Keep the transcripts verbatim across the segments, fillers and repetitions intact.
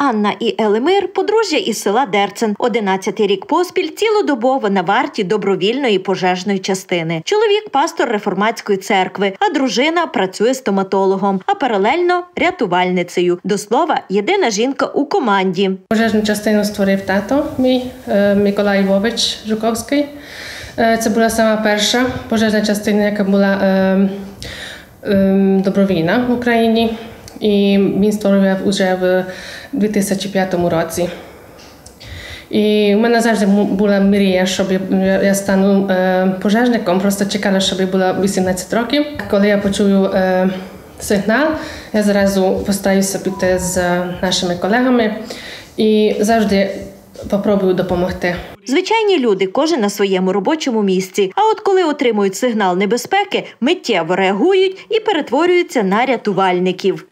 Анна і Елемир – подружжя із села Дерцен. Одинадцятий рік поспіль цілодобово на варті добровільної пожежної частини. Чоловік – пастор реформатської церкви, а дружина працює стоматологом, а паралельно – рятувальницею. До слова, єдина жінка у команді. Пожежну частину створив тато мій, Миколай Львович Жуковський. Це була сама перша пожежна частина, яка була е, е, добровільна в Україні. І він створив вже в дві тисячі п'ятому році. І в мене завжди була мрія, щоб я стану е, пожежником, просто чекала, щоб було вісімнадцять років. Коли я почую е, сигнал, я зразу постараюся піти з нашими колегами і завжди спробую допомогти. Звичайні люди, кожен на своєму робочому місці. А от коли отримують сигнал небезпеки, миттєво реагують і перетворюються на рятувальників.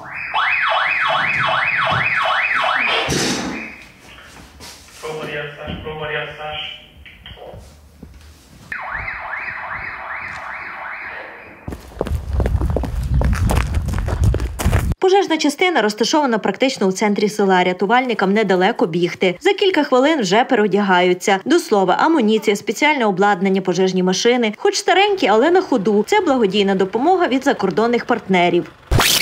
Пожежна частина розташована практично у центрі села. Рятувальникам недалеко бігти. За кілька хвилин вже переодягаються. До слова, амуніція, спеціальне обладнання, пожежні машини. Хоч старенькі, але на ходу. Це благодійна допомога від закордонних партнерів.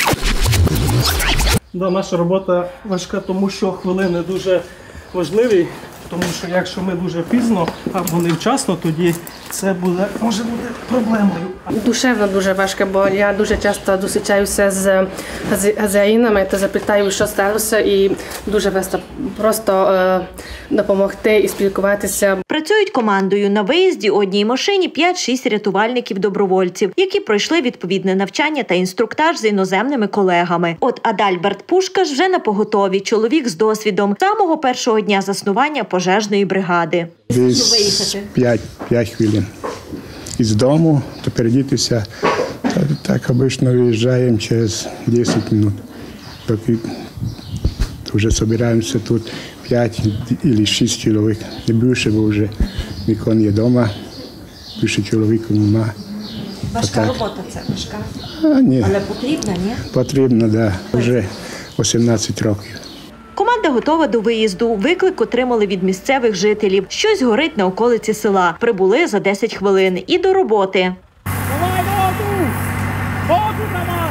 Да, наша робота важка, тому що хвилини дуже важливі. Тому що якщо ми дуже пізно або невчасно, тоді це буде, може бути проблемою. Душевно дуже важко, бо я дуже часто зустрічаюся з хазяїнами та запитаю, що сталося, і дуже важко просто е, допомогти і спілкуватися. Працюють командою. На виїзді у одній машині п'ять-шість рятувальників-добровольців, які пройшли відповідне навчання та інструктаж з іноземними колегами. От Адальберт Пушкаш вже на поготові. Чоловік з досвідом самого першого дня заснування пожежної бригади. Десь п'ять хвилин. Із дому, то передітися, так, так обично виїжджаємо через десять хвилин. Поки вже збираємося тут п'ять або шість чоловік. Не більше, бо вже ніхто не є вдома, більше чоловіків немає. Важка робота це, важка? А, ні. Але потрібна, ні? Потрібно, так. Да. Вже вісімнадцять років. Команда готова до виїзду. Виклик отримали від місцевих жителів. Щось горить на околиці села. Прибули за десять хвилин. І до роботи. Давай воду! Воду давай!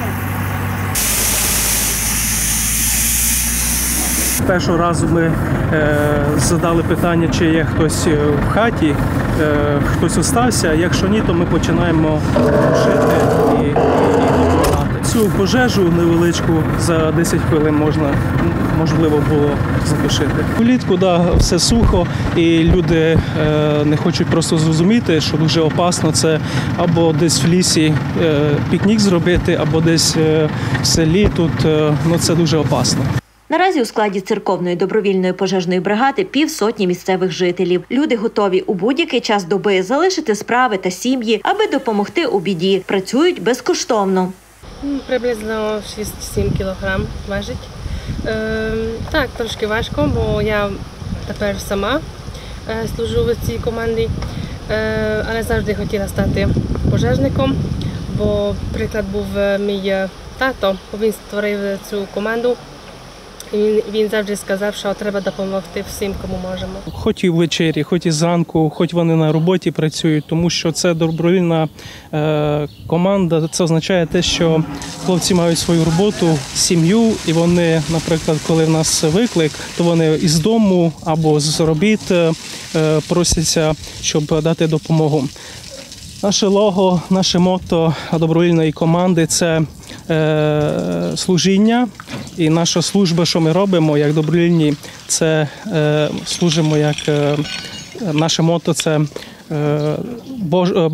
Першого разу ми е, задали питання, чи є хтось в хаті, е, хтось остався. Якщо ні, то ми починаємо тушити і, і, і допомагати. Цю пожежу невеличку за десять хвилин можна, можливо було затушити. Влітку, да, все сухо, і люди е, не хочуть просто зрозуміти, що дуже опасно це або десь в лісі е, пікнік зробити, або десь е, в селі. Тут е, ну, це дуже опасно. Наразі у складі церковної добровільної пожежної бригади півсотні місцевих жителів. Люди готові у будь-який час доби залишити справи та сім'ї, аби допомогти у біді. Працюють безкоштовно. Приблизно шість-сім кілограм важить. Е, так, трошки важко, бо я тепер сама е, служу в цій команді, е, але завжди хотіла стати пожежником, бо приклад був мій тато, він створив цю команду. Він, він завжди сказав, що треба допомогти всім, кому можемо. Хоч і ввечері, хоч і зранку, хоч вони на роботі працюють, тому що це добровільна е, команда. Це означає те, що хлопці мають свою роботу, сім'ю, і вони, наприклад, коли в нас виклик, то вони із дому або з робіт е, просяться, щоб дати допомогу. Наше лого, наше мото добровільної команди – це е, служіння. І наша служба, що ми робимо, як добровільні, це е, служимо як е, наше мото – це е, Бож, е,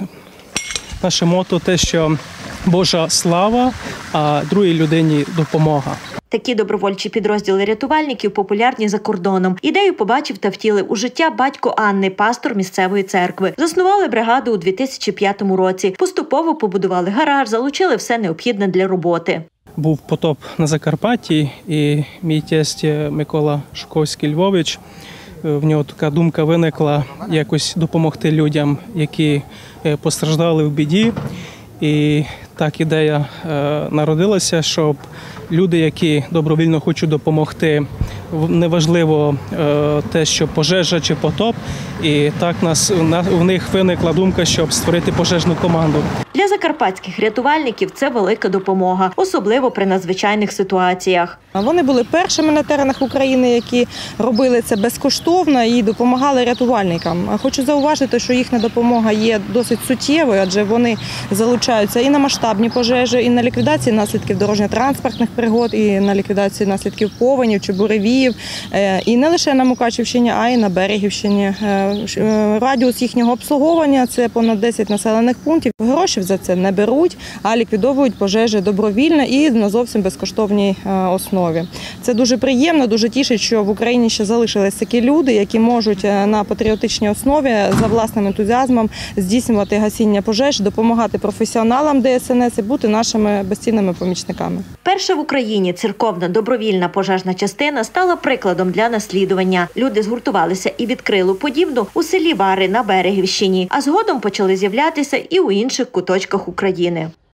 наше мото те, що Божа слава, а другій людині допомога. Такі добровольчі підрозділи рятувальників популярні за кордоном. Ідею побачив та втілив у життя батько Анни, пастор місцевої церкви. Заснували бригаду у дві тисячі п'ятому році. Поступово побудували гараж, залучили все необхідне для роботи. Був потоп на Закарпатті, і мій тесть Микола Шуковський Львович, в нього така думка виникла якось допомогти людям, які постраждали в біді. І так ідея е, народилася, щоб люди, які добровільно хочуть допомогти, неважливо е, те, що пожежа чи потоп, і так нас, у них виникла думка, щоб створити пожежну команду. Для закарпатських рятувальників це велика допомога, особливо при надзвичайних ситуаціях. Вони були першими на теренах України, які робили це безкоштовно і допомагали рятувальникам. Хочу зауважити, що їхня допомога є досить суттєвою, адже вони залучаються і на масштабні пожежі, і на ліквідації наслідків дорожньо-транспортних пригод, і на ліквідацію наслідків повенів чи буревіїв, і не лише на Мукачівщині, а й на Берегівщині. Радіус їхнього обслуговування – це понад десять населених пунктів. Гроші за це не беруть, а ліквідовують пожежі добровільно і на зовсім безкоштовній основі. Це дуже приємно, дуже тішить, що в Україні ще залишились такі люди, які можуть на патріотичній основі за власним ентузіазмом здійснювати гасіння пожеж, допомагати професіоналам Де Ес Ен Ес і бути нашими безцінними помічниками. Перша в Україні церковна добровільна пожежна частина стала прикладом для наслідування. Люди згуртувалися і відкрили подібну у селі Вари на Берегівщині, а згодом почали з'являтися і у інших куточках України.